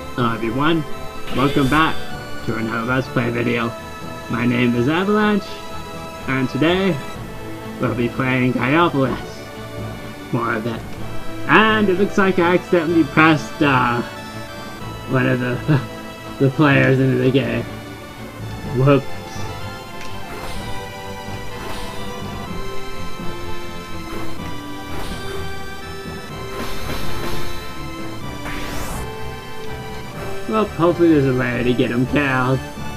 Hello everyone, welcome back to another Let's Play video. My name is Avalanche, and today we'll be playing Gaiopolis. More of it. And it looks like I accidentally pressed one of the players into the game. Whoops. Well, hopefully there's a way to get him killed.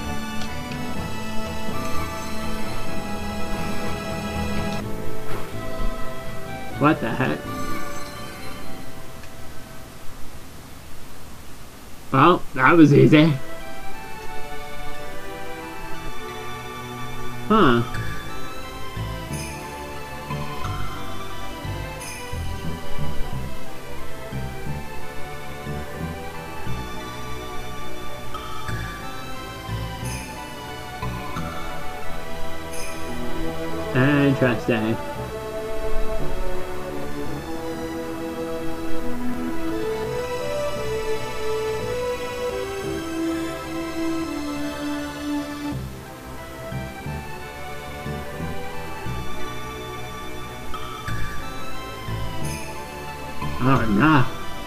What the heck? Well, that was easy. Huh. Interesting. Oh no.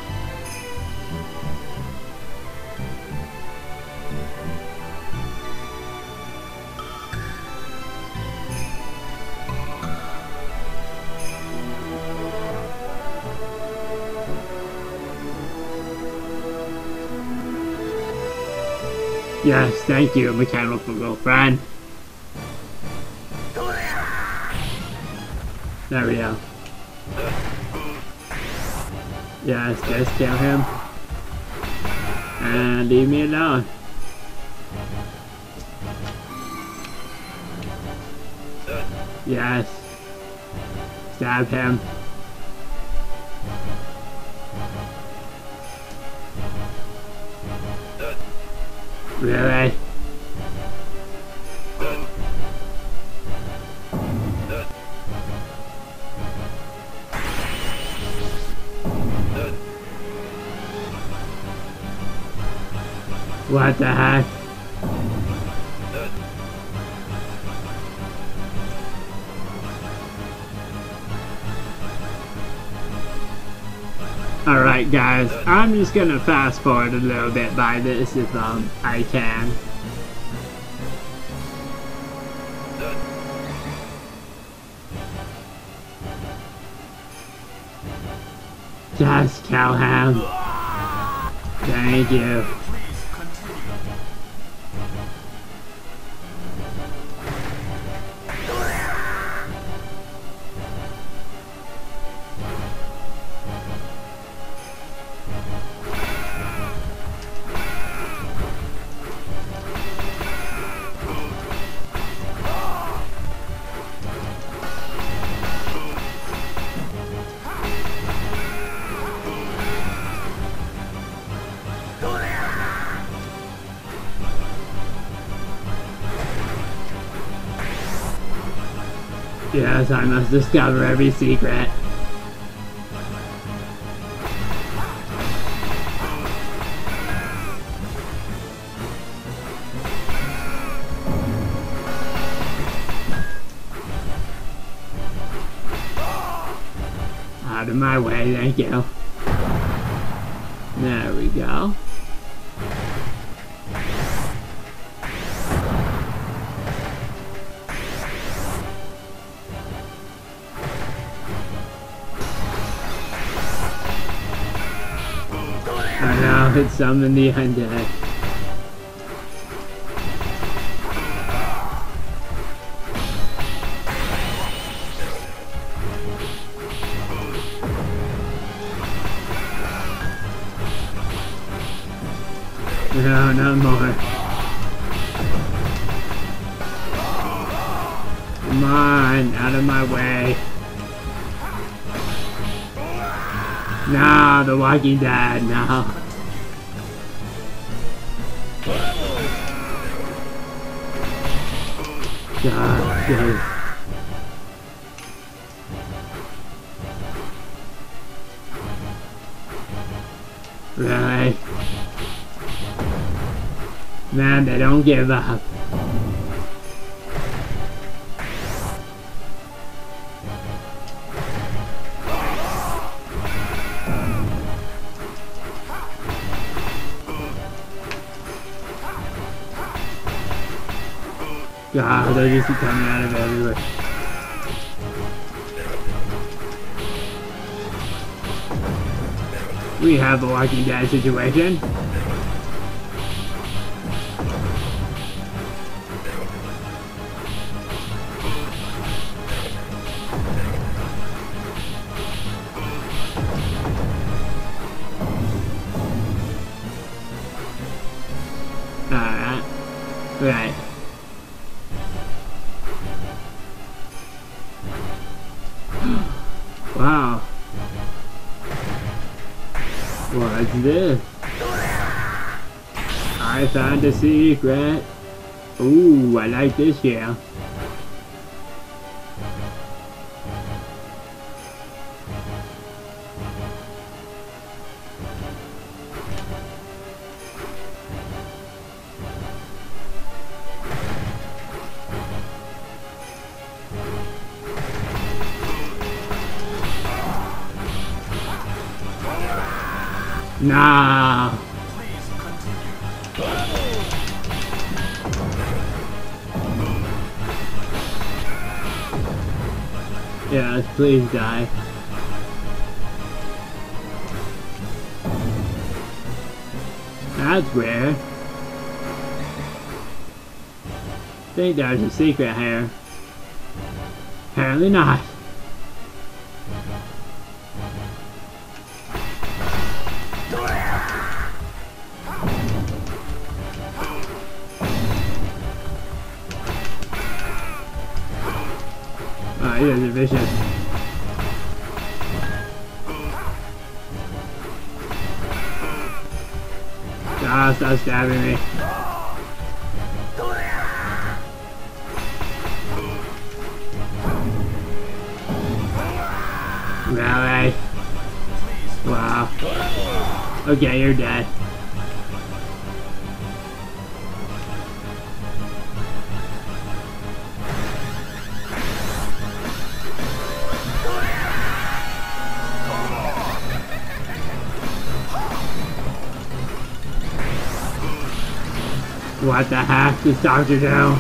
Yes, thank you, mechanical girlfriend. There we go. Yes, just kill him. And leave me alone. Yes. Stab him. Really? What the heck? Alright guys, I'm just gonna fast forward a little bit by this if I can. Just kill him. Thank you. Yes, I must discover every secret. Out of my way, thank you. There we go. I know, it's summoned the undead. No, not more. Come on, out of my way. No, The Walking Dead, no. God. Really? Man, they don't give up. God, they're just coming out of everywhere. We have a Walking Dead situation. Alright. Right. Wow. What's this? I found a secret. Ooh, I like this here. Nah. Yes, please die. That's weird. I think there's a secret here. Apparently not. Oh, he is vicious. Ah, stop stabbing me. Really? Wow. Okay, you're dead. What the heck is Dr. Doom?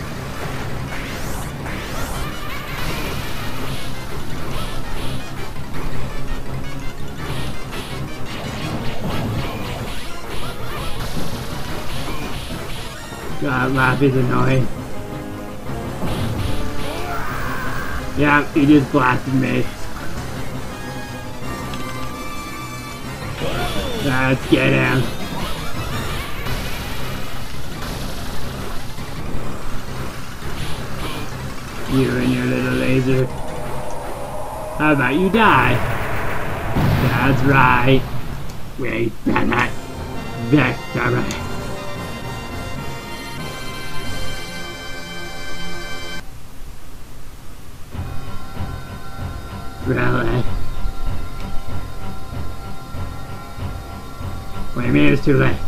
God, Laffy's annoying. Yeah, he just blasted me. Let's get him. You and your little laser. How about you die? That's right. We did it. Victory. Really? What do you mean it's too late?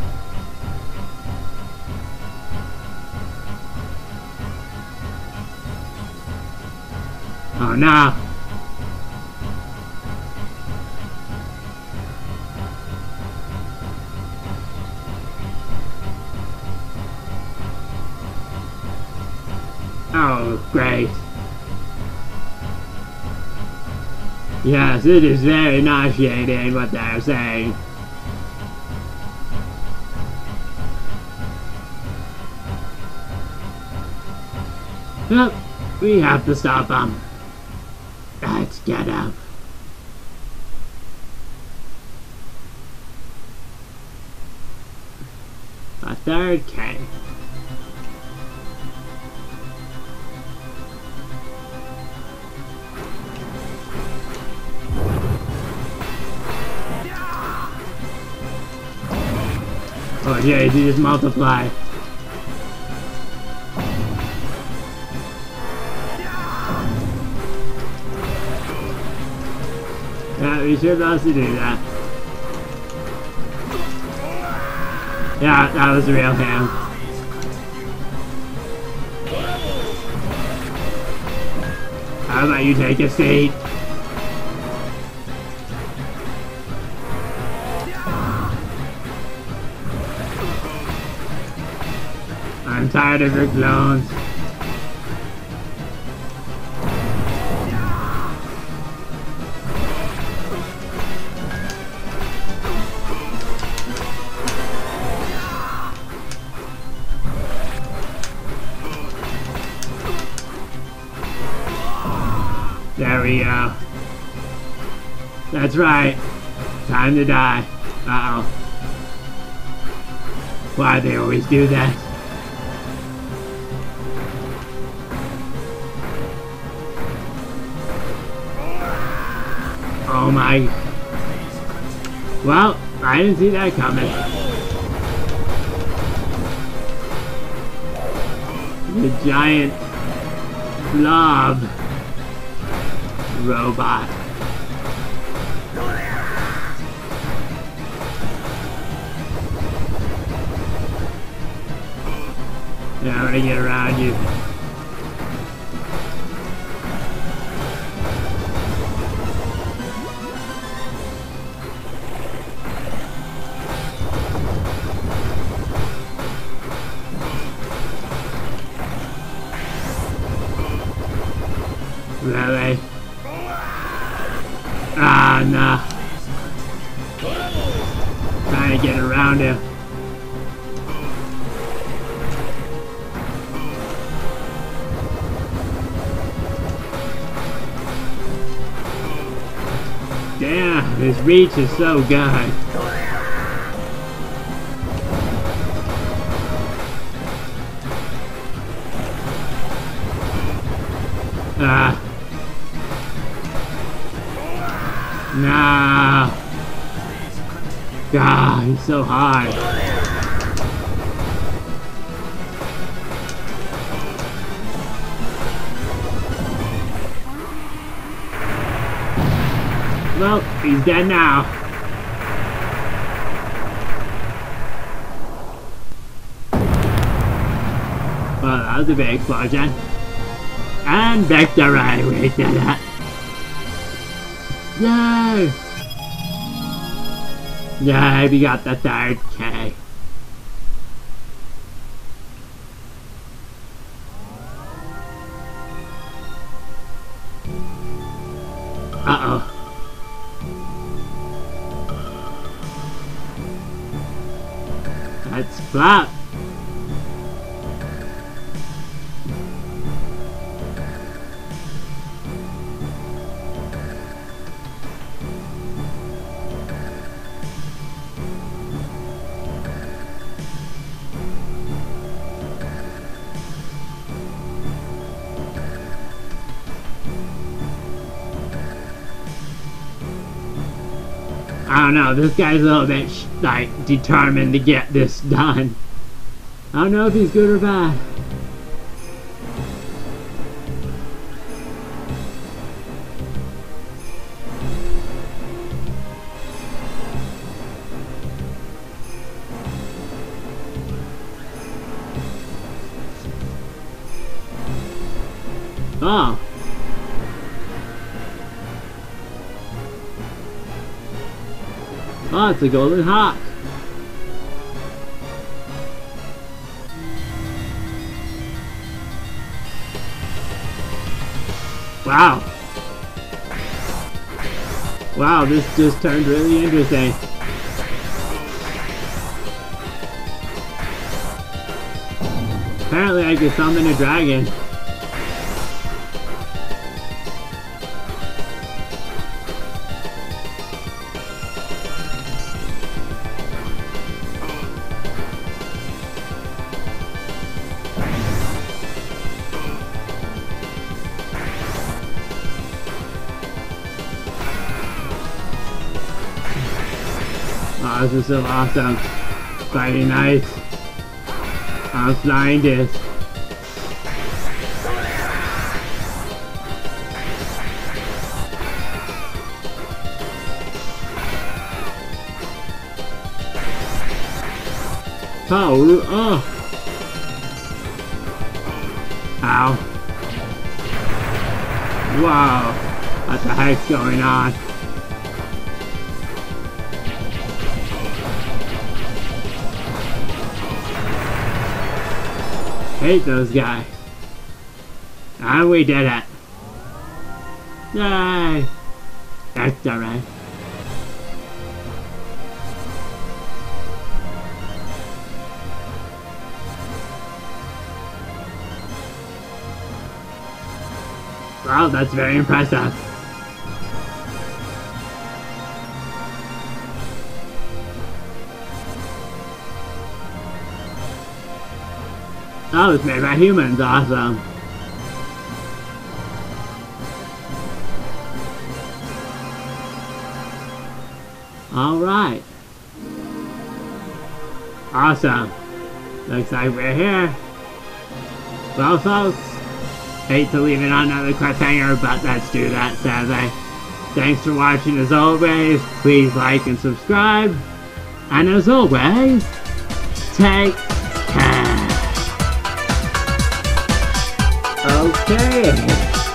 Oh no! Oh, great. Yes, it is very nauseating what they're saying. Yep, we have to stop them. Let's get up. A third cave. Oh jeez, he just multiplied. Yeah, we should also do that. Yeah, that was real him. How about you take a seat? I'm tired of your clones. There we go. That's right. Time to die. Uh-oh. Why they always do that? Oh my. Well, I didn't see that coming. The giant blob robot. Yeah, I'm gonna get around you. Really? Ah, no. Trying to get around him. Damn, his reach is so good. Nah. God, he's so high. Well, he's dead now. Well, that was a big explosion. And victory! We did it! Yay! Yay, we got the third K. Uh-oh. Let's flop. I don't know, this guy's a little bit, like, determined to get this done. I don't know if he's good or bad. Oh. Oh, it's a golden hawk. Wow. Wow, this just turned really interesting. Apparently I could summon a dragon. Oh, this is so awesome. Fighting nice. I'm flying this. Oh, oh. Ow. Whoa. What the heck's going on? Hate those guys. And we did it. Yay. Victory. Wow, that's very impressive. Oh, it's made by humans, awesome. Alright. Awesome. Looks like we're here. Well, folks, hate to leave it on another cliffhanger, but let's do that, sadly. Thanks for watching as always. Please like and subscribe. And as always, take care. Okay.